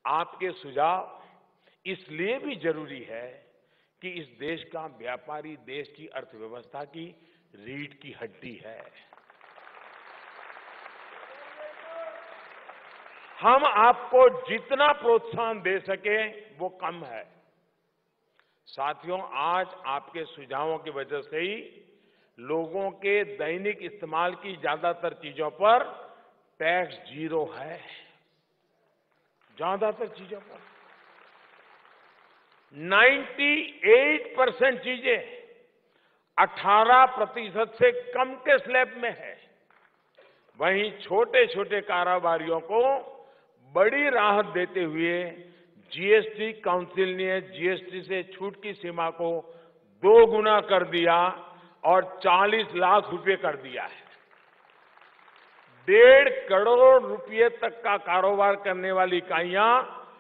आपके सुझाव इसलिए भी जरूरी है कि इस देश का व्यापारी देश की अर्थव्यवस्था की रीढ़ की हड्डी है। हम आपको जितना प्रोत्साहन दे सके वो कम है। साथियों, आज आपके सुझावों की वजह से ही लोगों के दैनिक इस्तेमाल की ज्यादातर चीजों पर टैक्स जीरो है। ज्यादातर चीजों पर 98% चीजें 18% से कम के स्लैब में है। वहीं छोटे छोटे कारोबारियों को बड़ी राहत देते हुए जीएसटी काउंसिल ने जीएसटी से छूट की सीमा को 2 गुना कर दिया और 40 लाख रुपए कर दिया है। 1.5 करोड़ रुपए तक का कारोबार करने वाली इकाइयां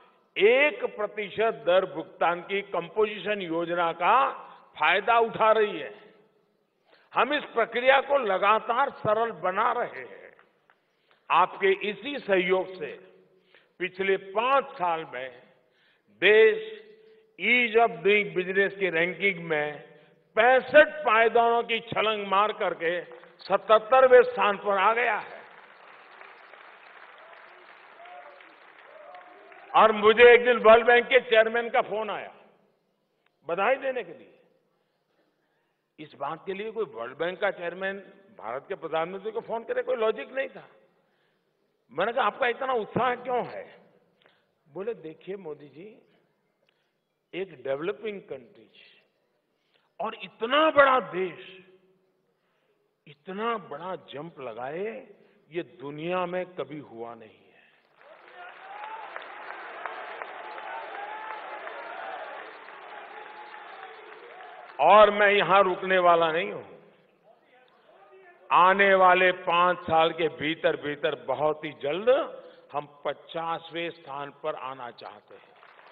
1% दर भुगतान की कंपोजिशन योजना का फायदा उठा रही है। हम इस प्रक्रिया को लगातार सरल बना रहे हैं। आपके इसी सहयोग से पिछले 5 साल में देश ईज ऑफ डूइंग बिजनेस की रैंकिंग में 65 पायदानों की छलांग मार करके 77वें स्थान पर आ गया है। और मुझे एक दिन वर्ल्ड बैंक के चेयरमैन का फोन आया बधाई देने के लिए। इस बात के लिए कोई वर्ल्ड बैंक का चेयरमैन भारत के प्रधानमंत्री को फोन करे, कोई लॉजिक नहीं था। मैंने कहा आपका इतना उत्साह क्यों है? बोले देखिए मोदी जी, एक डेवलपिंग कंट्री और इतना बड़ा देश इतना बड़ा जंप लगाए, ये दुनिया में कभी हुआ नहीं है। और मैं यहां रुकने वाला नहीं हूं। आने वाले 5 साल के भीतर भीतर बहुत ही जल्द हम 50वें स्थान पर आना चाहते हैं।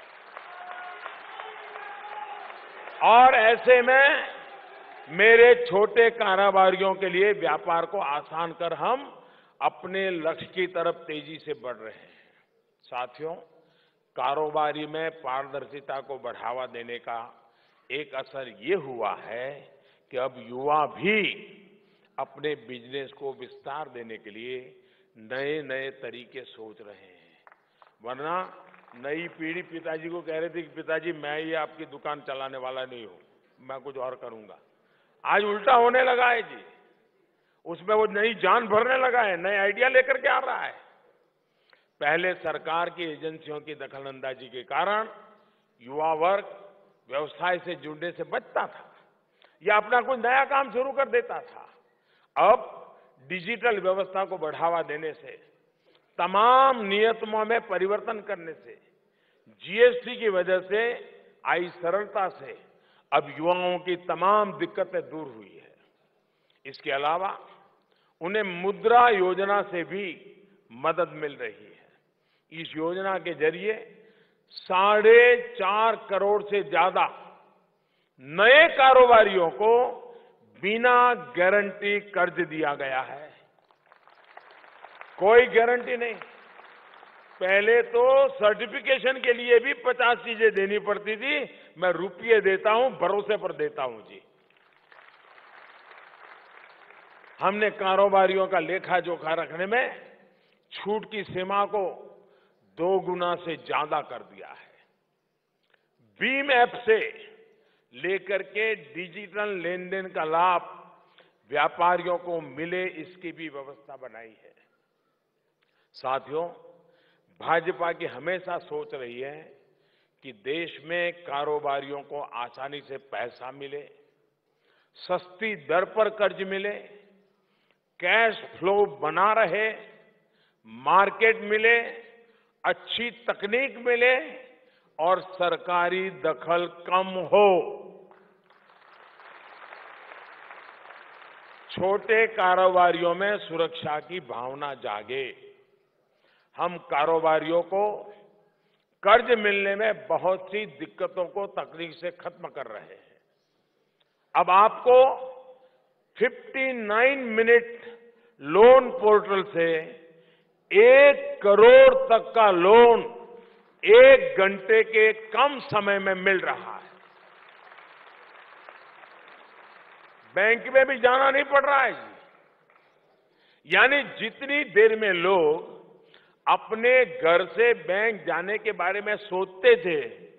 और ऐसे में मेरे छोटे कारोबारियों के लिए व्यापार को आसान कर हम अपने लक्ष्य की तरफ तेजी से बढ़ रहे हैं। साथियों, कारोबारी में पारदर्शिता को बढ़ावा देने का एक असर ये हुआ है कि अब युवा भी अपने बिजनेस को विस्तार देने के लिए नए नए तरीके सोच रहे हैं। वरना नई पीढ़ी पिताजी को कह रही थी कि पिताजी मैं ये आपकी दुकान चलाने वाला नहीं हूं, मैं कुछ और करूंगा। आज उल्टा होने लगा है जी। उसमें वो नई जान भरने लगा है, नए आइडिया लेकर के आ रहा है। पहले सरकार की एजेंसियों की दखलंदाजी के कारण युवा वर्ग व्यवसाय से जुड़ने से बचता था या अपना कोई नया काम शुरू कर देता था। अब डिजिटल व्यवस्था को बढ़ावा देने से, तमाम नियमों में परिवर्तन करने से, जीएसटी की वजह से आई सरलता से अब युवाओं की तमाम दिक्कतें दूर हुई है। इसके अलावा उन्हें मुद्रा योजना से भी मदद मिल रही है। इस योजना के जरिए 4.5 करोड़ से ज्यादा नए कारोबारियों को बिना गारंटी कर्ज दिया गया है। कोई गारंटी नहीं। पहले तो सर्टिफिकेशन के लिए भी 50 चीजें देनी पड़ती थी। मैं रुपये देता हूं, भरोसे पर देता हूं जी। हमने कारोबारियों का लेखा जोखा रखने में छूट की सीमा को 2 गुना से ज्यादा कर दिया है। भीम ऐप से लेकर के डिजिटल लेन देन का लाभ व्यापारियों को मिले, इसकी भी व्यवस्था बनाई है। साथियों, भाजपा की हमेशा सोच रही है कि देश में कारोबारियों को आसानी से पैसा मिले, सस्ती दर पर कर्ज मिले, कैश फ्लो बना रहे, मार्केट मिले, अच्छी तकनीक मिले और सरकारी दखल कम हो। छोटे कारोबारियों में सुरक्षा की भावना जागे। हम कारोबारियों को कर्ज मिलने में बहुत सी दिक्कतों को तकनीक से खत्म कर रहे हैं। अब आपको 59 मिनट लोन पोर्टल से 1 करोड़ तक का लोन 1 घंटे के कम समय में मिल रहा है। बैंक में भी जाना नहीं पड़ रहा है जी। यानी जितनी देर में लोग अपने घर से बैंक जाने के बारे में सोचते थे,